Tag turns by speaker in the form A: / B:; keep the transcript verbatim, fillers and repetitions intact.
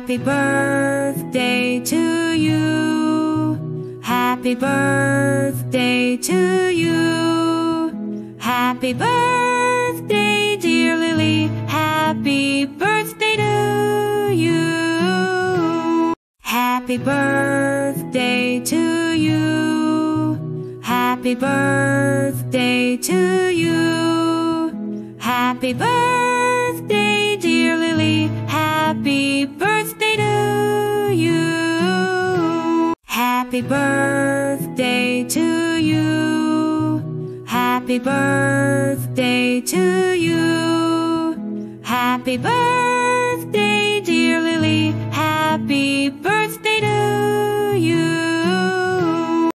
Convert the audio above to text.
A: Happy birthday to you. Happy birthday to you. Happy birthday, dear Lily. Happy birthday to you. Happy birthday to you. Happy birthday to you. Happy birthday, dear Lily. Happy birthday to you. Happy birthday to you. Happy birthday to you. Happy birthday, dear Lily. Happy birthday to you.